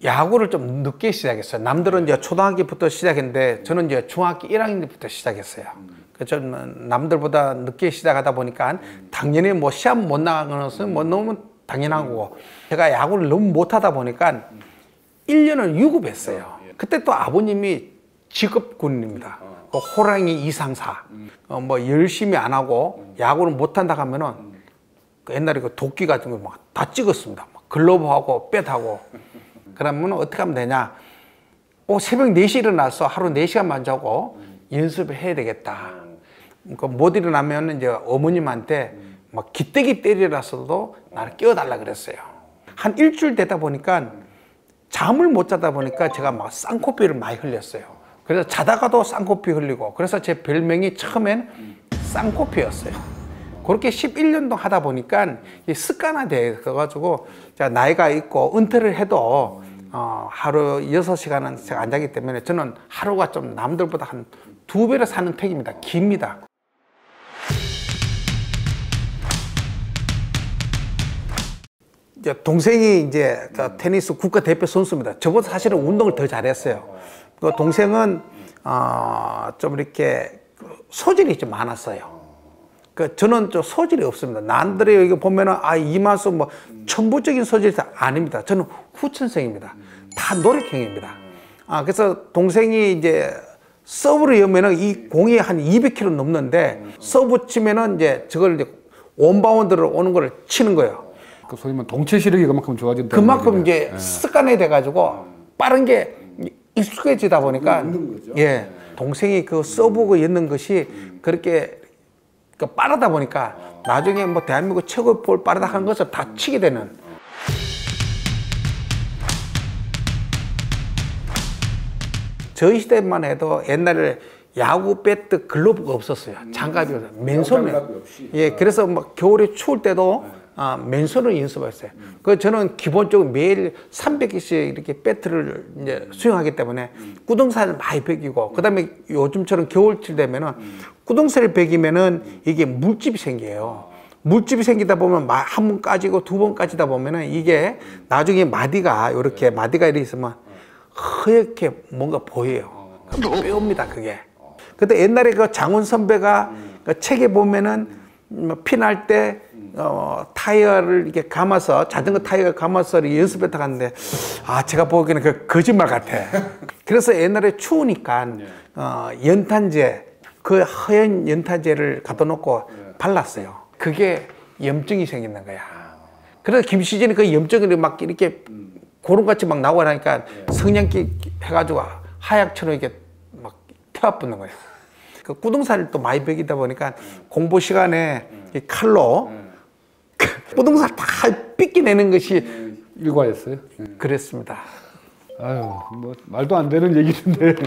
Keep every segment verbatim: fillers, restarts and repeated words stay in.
야구를 좀 늦게 시작했어요. 남들은 이제 초등학교부터 시작했는데 저는 이제 중학교 일 학년 때부터 시작했어요. 그래서 저는 남들보다 늦게 시작하다 보니까 당연히 뭐 시합 못 나가는 것은 뭐 너무 당연한 거고, 제가 야구를 너무 못하다 보니까 일 년을 유급했어요. 그때 또 아버님이 직업 군인입니다. 그 호랑이 이상사. 어, 뭐 열심히 안 하고 야구를 못한다 하면은 그 옛날에 그 도끼 같은 거 막 다 찍었습니다. 글러브하고 뺏하고. 그러면 어떻게 하면 되냐? 오, 새벽 네 시에 일어나서 하루 네 시간만 자고 연습을 해야 되겠다. 그러니까 못 일어나면 이제 어머님한테 막 기대기 때리라서도 나를 깨워달라 그랬어요. 한 일주일 되다 보니까 잠을 못 자다 보니까 제가 막 쌍코피를 많이 흘렸어요. 그래서 자다가도 쌍코피 흘리고, 그래서 제 별명이 처음엔 쌍코피였어요. 그렇게 십일 년 동안 하다 보니까 습관화돼가지고 제가 나이가 있고 은퇴를 해도 어, 하루 여섯 시간은 제가 안 자기 때문에 저는 하루가 좀 남들보다 한 두 배를 사는 편입니다. 깁니다. 이제 동생이 이제 테니스 국가대표 선수입니다. 저보다 사실은 운동을 더 잘했어요. 그 동생은 어, 좀 이렇게 소질이 좀 많았어요. 그 저는 좀 소질이 없습니다. 남들이 여기 보면은 아 이만수 뭐 천부적인 소질이 아닙니다. 저는 후천성입니다. 다 노력형입니다. 아 그래서 동생이 이제 서브를 여면은 이 공이 한 이백 킬로미터 넘는데 서브 치면은 이제 저걸 이제 원바운드로 오는 걸 치는 거예요. 그 소위 말 동체 시력이 그만큼 좋아진다. 그만큼 이제 네. 습관이 돼가지고 빠른 게 익숙해지다 보니까 예 동생이 그 서브 그 였는 것이 그렇게 그 빠르다 보니까 나중에 뭐 대한민국 최고의 볼 빠르다 하는 것을 다 치게 되는. 저희 시대만 해도 옛날에 야구 배트 글러브가 없었어요. 장갑이 없어요. 맨손에. 예, 그래서 막 겨울에 추울 때도 아, 맨손으로 연습했어요. 그 저는 기본적으로 매일 삼백 개씩 이렇게 배트를 이제 수영하기 때문에 구등살을 많이 베기고, 그 다음에 요즘처럼 겨울철 되면은 구등살을 베기면은 이게 물집이 생겨요. 물집이 생기다 보면 한 번 까지고 두 번 까지다 보면은 이게 나중에 마디가 이렇게 마디가 이렇게 있으면 허옇게 뭔가 보여요. 빼옵니다, 그게. 근데 옛날에 그 장훈 선배가 그 책에 보면은 피날 때 어, 타이어를 이렇게 감아서, 자전거 타이어 감아서 연습했다 갔는데, 아, 제가 보기에는 그 거짓말 같아. 그래서 옛날에 추우니까, 어, 연탄재, 그 허연 연탄재를 갖다 놓고 발랐어요. 그게 염증이 생기는 거야. 그래서 김시진이 그 염증을 막 이렇게 고름같이 막 나오고 하니까 성냥기 해가지고 하약처럼 이렇게 막 태워붙는 거예요. 그 구등살을 또 많이 베기다 보니까 공부 시간에 이 칼로 구등살 다 삐끼내는 것이 일과였어요. 그랬습니다. 아유, 뭐 말도 안 되는 얘기인데.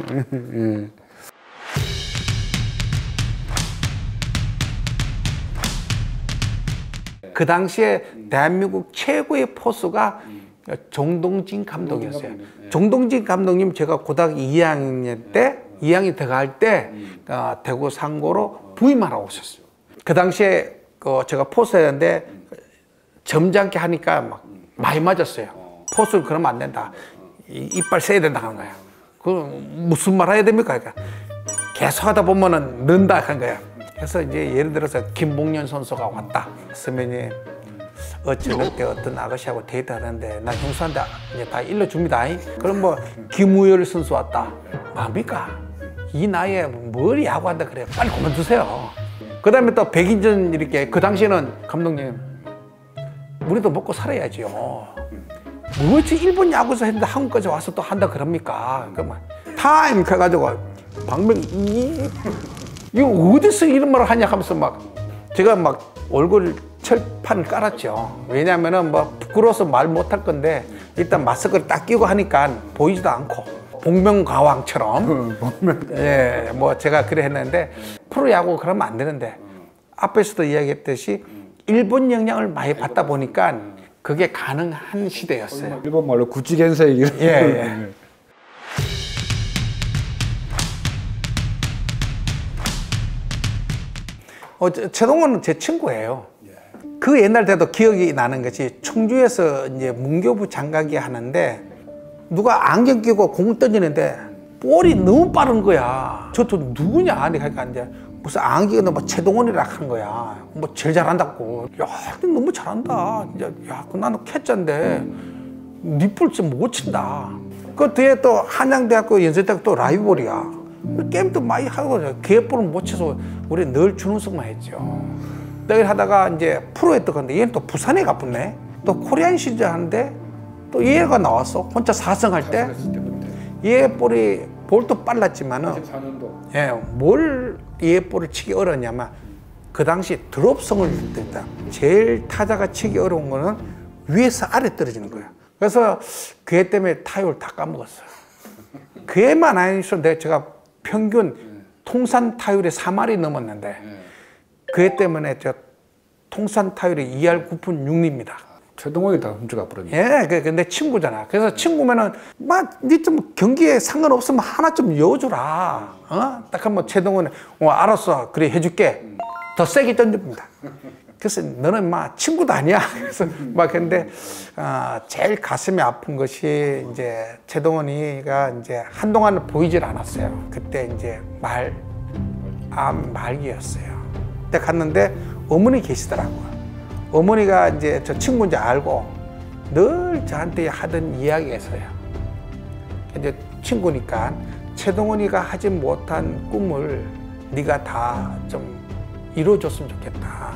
그 당시에 대한민국 최고의 포수가 정동진 감독이었어요. 정동진 감독님 제가 고등학교 이 학년 때, 이 학년 들어갈 때 어, 대구 상고로 부임하러 오셨어요. 그 당시에 그 제가 포수였는데 점잖게 하니까 막 많이 맞았어요. 포수는 그러면 안 된다. 이, 이빨 세야 된다 하는 거야. 그 무슨 말 해야 됩니까? 그러니까 계속 하다 보면은 는다 한 거야. 그래서 이제 예를 들어서 김봉년 선수가 왔다. 선배님, 어저께 어떤 아가씨하고 데이트하는데 나 형수한테 이제 다 일러줍니다. 그럼 뭐 김우열 선수 왔다. 뭡니까? 이 나이에 뭘 야구한다 그래. 빨리 그만두세요. 그 다음에 또 백인전 이렇게, 그 당시에는 감독님, 우리도 먹고 살아야지요. 뭐지 일본 야구에서 했는데 한국까지 와서 또 한다 그럽니까? 그러면 타임 해가지고 방명 이 이거 어디서 이런 말을 하냐 하면서 막 제가 막 얼굴 철판을 깔았죠. 왜냐면은 뭐 부끄러워서 말 못할 건데 일단 마스크를 딱 끼고 하니까 보이지도 않고 복면가왕처럼 예, 뭐 제가 그래 했는데 프로야구 그러면 안 되는데 앞에서도 이야기했듯이 일본 영향을 많이 받다 보니까 그게 가능한 시대였어요. 일본 말로 구찌겐세이. 예, 예. 어, 최동원은 제 친구예요. 그 옛날 때도 기억이 나는 것이 청주에서 이제 문교부 장가기 하는데 누가 안경 끼고 공 던지는데 볼이 너무 빠른 거야. 저또 누구냐? 그러니까 이제 무슨 안경은 뭐 최동원이라 하는 거야. 뭐 제일 잘한다고. 야, 너무 잘한다. 이제 야, 나는 캐짜인데 니볼 좀 못 친다. 그 뒤에 또 한양대학교 연세대학교 또 라이벌이야. 게임도 많이 하고 기회볼은 못 쳐서 우리 늘 준우승만 했죠. 내가 하다가 이제 프로에 떠갔는데 얘는 또 부산에 가붙네. 또 코리안 시리즈 하는데 또 얘가 나왔어. 혼자 사 승 할 때. 얘 볼이 볼도 빨랐지만은 사십사 년도. 예, 뭘 얘 볼을 치기 어려웠냐면 그 당시 드롭성을 줬다. 제일 타자가 치기 어려운 거는 위에서 아래 떨어지는 거야. 그래서 그애 때문에 타율 다 까먹었어요. 그애만 아니어서 내가 제가 평균 통산 타율이 삼 할이 넘었는데 그애 때문에 저 통산 타율이 이 할 구 푼 육 리입니다. 최동원이 다 훔쳐가 버렸네. 예, 그 내 친구잖아. 그래서 친구면은 막 니 좀 경기에 상관없으면 하나 좀 여주라. 어? 딱 한번 최동원이 어, 알았어. 그래 해줄게. 더 세게 던집니다. 그래서 너는 막 친구도 아니야. 그래서 막 근데 어, 제일 가슴이 아픈 것이 이제 최동원이가 이제 한동안 보이질 않았어요. 그때 이제 말, 암 말기였어요. 그때 갔는데 어머니 계시더라고요. 어머니가 이제 저 친구인지 알고 늘 저한테 하던 이야기에서요. 이제 친구니까 최동원이가 하지 못한 꿈을 네가 다 좀 이루어줬으면 좋겠다.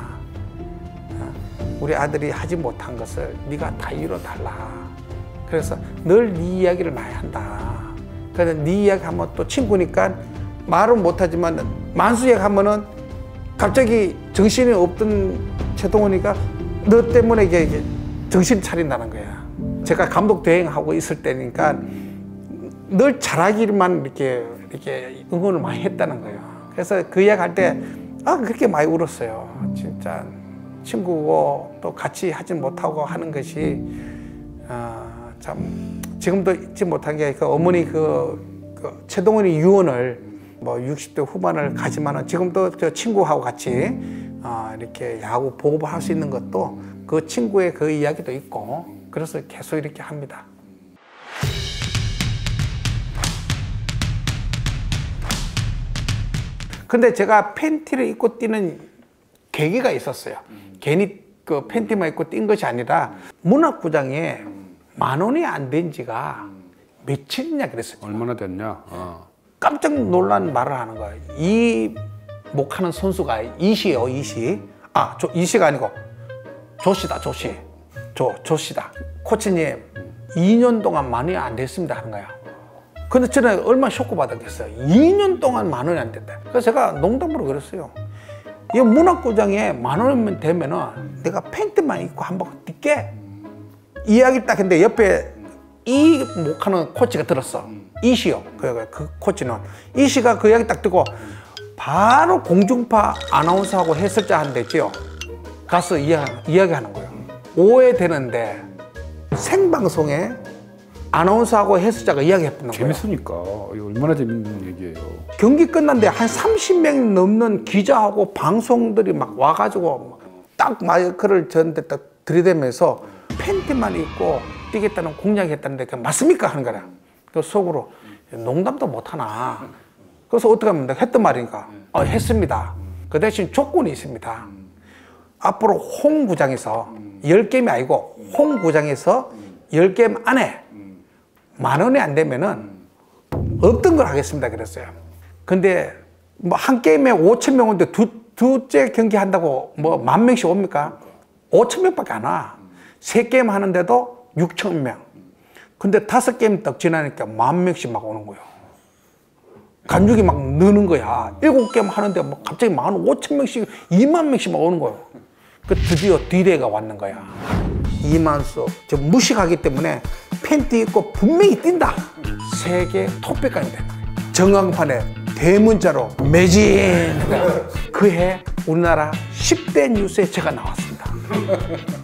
우리 아들이 하지 못한 것을 네가 다 이뤄달라. 그래서 늘 네 이야기를 많이 한다. 그래서 네 이야기 하면 또 친구니까 말은 못하지만 만수 이야기 하면은 갑자기 정신이 없던 최동원이가 너 때문에 이게 정신 차린다는 거야. 제가 감독 대행하고 있을 때니까 늘 잘하기만 이렇게 이렇게 응원을 많이 했다는 거예요. 그래서 그 이야기 할 때 아, 그렇게 많이 울었어요. 진짜 친구고 또 같이 하지 못하고 하는 것이 어, 참 지금도 잊지 못한 게 그 어머니 그, 그 최동원이 유언을 뭐 육십 대 후반을 가지만은 지금도 저 친구하고 같이 어, 이렇게 야구 보고를 할 수 있는 것도 그 친구의 그 이야기도 있고 그래서 계속 이렇게 합니다. 근데 제가 팬티를 입고 뛰는 계기가 있었어요. 음. 괜히 그 팬티만 입고 뛴 것이 아니라 문학구장에 만 원이 안 된 지가 며칠이냐 그랬어요. 얼마나 됐냐? 어. 깜짝 놀란 말을 하는 거예요. 이 목하는 선수가 이시예요, 이시. 아, 저 이시가 아니고 조씨다, 조씨. 조, 조씨다. 코치님, 이 년 동안 만 원이 안 됐습니다 하는 거야. 근데 저는 얼마나 쇼크받았겠어요. 이 년 동안 만 원이 안 됐다. 그래서 제가 농담으로 그랬어요. 이 문학구장에 만 원이면 되면은 내가 팬티만 입고 한번 뛸게. 이야기 딱 했는데 옆에 이 목하는 코치가 들었어. 이시요. 그, 그 코치는. 이시가 그 이야기 딱 듣고 바로 공중파 아나운서하고 해설자 한 데지요. 가서 이야기, 이야기하는 거예요. 오해되는데 생방송에 아나운서하고 해설자가 이야기했던 거예요. 재밌으니까. 이거 얼마나 재밌는 얘기예요. 경기 끝났는데 한 삼십 명 넘는 기자하고 방송들이 막 와가지고 딱 마이크를 저한테 딱 들이대면서 팬티만 입고 뛰겠다는 공약했다는데 그게 맞습니까? 하는 거야. 그 속으로 농담도 못하나. 그래서 어떻게 하면 했단 말이니까. 어, 했습니다. 그 대신 조건이 있습니다. 앞으로 홈구장에서 열 게임이 아니고 홈구장에서 열 게임 안에 만 원이 안 되면은 없던 걸 하겠습니다 그랬어요. 근데 뭐 한 게임에 오천 명 오는데 두, 두째 경기 한다고 뭐 만 명씩 옵니까? 오천 명밖에 안 와. 세 게임 하는데도 육천 명. 근데 다섯 게임 딱 지나니까 만 명씩 막 오는 거예요. 간죽이 막 느는 거야. 일곱 게임 하는데 뭐 갑자기 만 오천 명씩, 이만 명씩 막 오는 거예요. 그 드디어 디데이가 왔는 거야. 이만수, 저 무식하기 때문에 팬티 입고 분명히 뛴다. 세계 톱백까지 된 거예요. 정황판에 대문자로 매진. 그해 우리나라 십 대 뉴스에 제가 나왔습니다.